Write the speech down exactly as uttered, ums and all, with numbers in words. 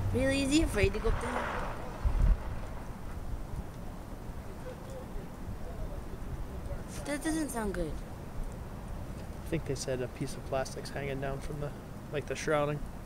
Really? Is he afraid to go up there? That doesn't sound good. I think they said a piece of plastic's hanging down from the, like the shrouding.